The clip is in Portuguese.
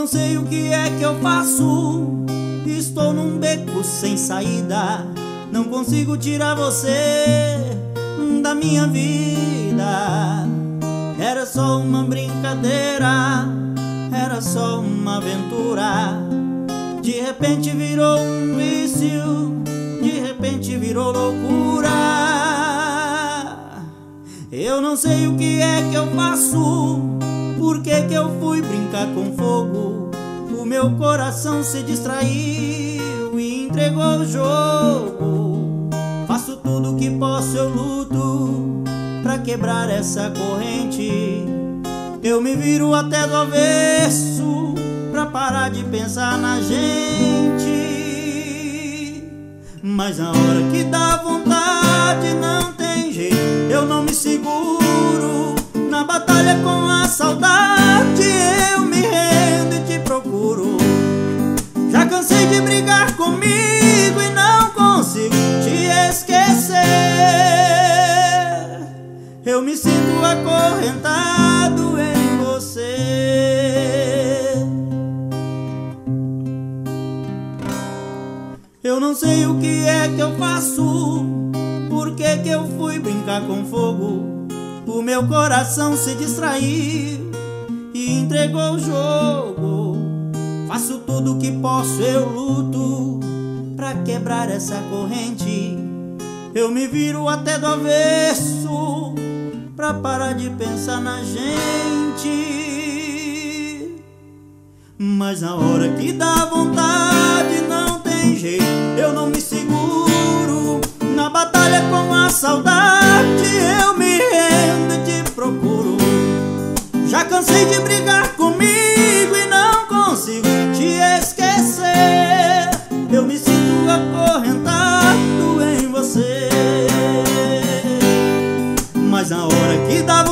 não sei o que é que eu faço. Estou num beco sem saída. Não consigo tirar você da minha vida. Era só uma brincadeira, era só uma aventura. De repente virou um vício, de repente virou loucura. Eu não sei o que é que eu faço. Por que que eu fui brincar com fogo? O meu coração se distraiu e entregou o jogo. Faço tudo o que posso, eu luto pra quebrar essa corrente. Eu me viro até do avesso pra parar de pensar na gente. Mas na hora que dá vontade não tem jeito, eu não me seguro. Na batalha com a saudade eu me rendo e te procuro. Já cansei de brigar comigo e não consigo te esquecer. Eu me sinto acorrentado em você. Eu não sei o que é que eu faço. Por que que eu fui brincar com fogo? O meu coração se distraiu e entregou o jogo. Faço tudo o que posso, eu luto pra quebrar essa corrente. Eu me viro até do avesso pra parar de pensar na gente. Mas na hora que dá vontade não tem jeito, eu não me seguro. Na batalha com a saudade eu me rendo e te procuro. Já cansei de brigar comigo e não consigo te esquecer. Eu me sinto acorrentado em você. Mas na hora que dá